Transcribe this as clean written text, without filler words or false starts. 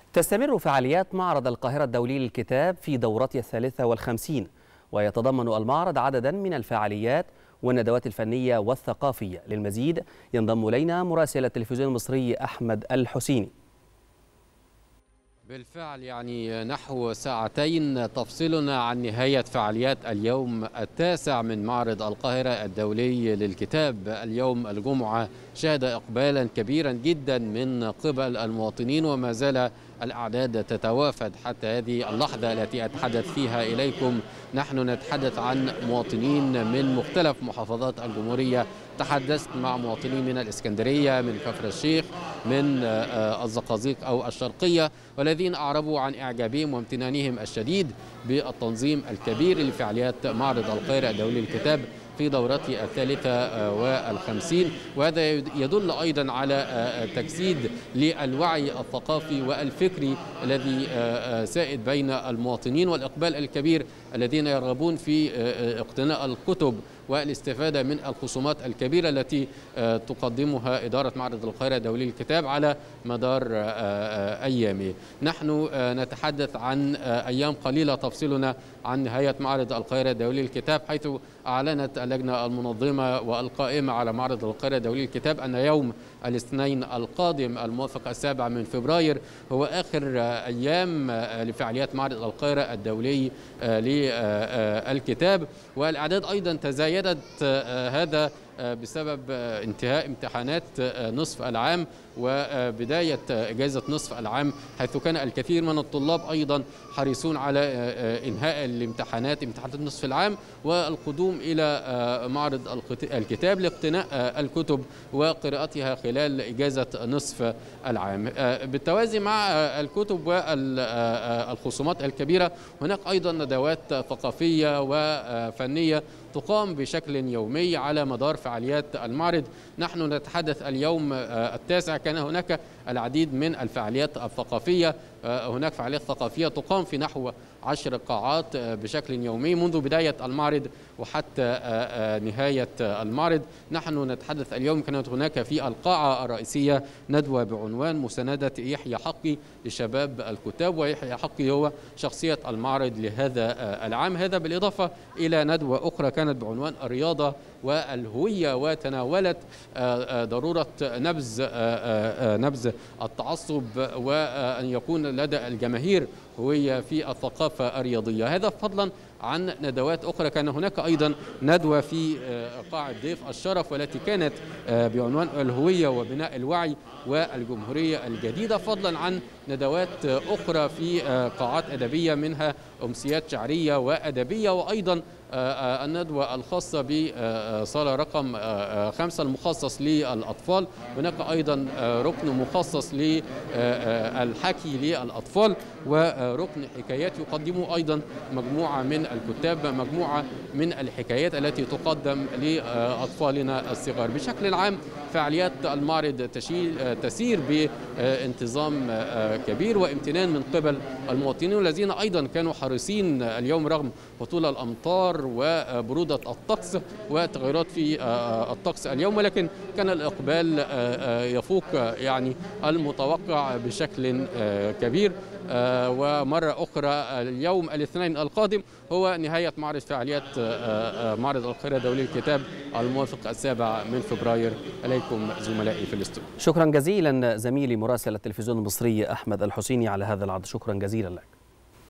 تستمر فعاليات معرض القاهرة الدولي للكتاب في دورته 53، ويتضمن المعرض عددا من الفعاليات والندوات الفنية والثقافية. للمزيد ينضم إلينا مراسل التلفزيون المصري أحمد الحسيني. بالفعل نحو ساعتين تفصلنا عن نهاية فعاليات اليوم التاسع من معرض القاهرة الدولي للكتاب. اليوم الجمعة شهد إقبالا كبيرا جدا من قبل المواطنين، وما زال الأعداد تتوافد حتى هذه اللحظة التي أتحدث فيها إليكم. نحن نتحدث عن مواطنين من مختلف محافظات الجمهورية. تحدثت مع مواطنين من الإسكندرية، من كفر الشيخ، من الزقازيق أو الشرقية، والذين أعربوا عن إعجابهم وامتنانهم الشديد بالتنظيم الكبير لفعاليات معرض القاهرة الدولي للكتاب في دورته 53. وهذا يدل أيضا على تجسيد للوعي الثقافي والفكري الذي سائد بين المواطنين، والإقبال الكبير الذين يرغبون في اقتناء الكتب والاستفادة من الخصومات الكبيرة التي تقدمها إدارة معرض القاهرة الدولي للكتاب على مدار أيامه. نحن نتحدث عن أيام قليلة تفصلنا عن نهاية معرض القاهرة الدولي للكتاب، حيث أعلنت اللجنة المنظمة والقائمة على معرض القاهرة الدولي للكتاب أن يوم الاثنين القادم الموافق 7 من فبراير هو آخر أيام لفعاليات معرض القاهرة الدولي للكتاب. والأعداد أيضا تزايدت، هذا بسبب انتهاء امتحانات نصف العام وبداية إجازة نصف العام، حيث كان الكثير من الطلاب أيضا حريصون على إنهاء امتحانات نصف العام والقدوم إلى معرض الكتاب لاقتناء الكتب وقراءتها خلال إجازة نصف العام. بالتوازي مع الكتب والخصومات الكبيرة، هناك أيضا ندوات ثقافية وفنية تقام بشكل يومي على مدار فعاليات المعرض. نحن نتحدث اليوم التاسع، كان هناك العديد من الفعاليات الثقافية. هناك فعاليات ثقافية تقام في نحو 10 قاعات بشكل يومي منذ بداية المعرض وحتى نهاية المعرض. نحن نتحدث اليوم كانت هناك في القاعة الرئيسية ندوة بعنوان مساندة يحيى حقي لشباب الكتاب، ويحيى حقي هو شخصية المعرض لهذا العام. هذا بالإضافة إلى ندوة أخرى كانت بعنوان الرياضة والهوية، وتناولت ضرورة نبذ التعصب وأن يكون لدى الجماهير هوية في الثقافة الرياضية. هذا فضلا عن ندوات أخرى. كان هناك أيضا ندوة في قاعة ضيف الشرف، والتي كانت بعنوان الهوية وبناء الوعي والجمهورية الجديدة، فضلا عن ندوات أخرى في قاعات أدبية، منها أمسيات شعرية وأدبية، وأيضا الندوة الخاصة بصالة رقم 5 المخصص للأطفال. هناك أيضا ركن مخصص للحكي للأطفال، وركن حكايات يقدمه أيضا مجموعة من الكتاب مجموعة من الحكايات التي تقدم لأطفالنا الصغار. بشكل عام فعاليات المعرض تسير بانتظام كبير وامتنان من قبل المواطنين، الذين أيضا كانوا حريصين اليوم رغم هطول الأمطار وبرودة الطقس وتغيرات في الطقس اليوم، ولكن كان الإقبال يفوق المتوقع بشكل كبير. ومرة أخرى اليوم الاثنين القادم هو نهاية معرض فعاليات معرض القاهرة الدولي للكتاب الموافق 7 من فبراير. إليكم زملائي في الاستوديو. شكرا جزيلا زميلي مراسل التلفزيون المصري أحمد الحسيني على هذا العرض. شكرا جزيلا لك.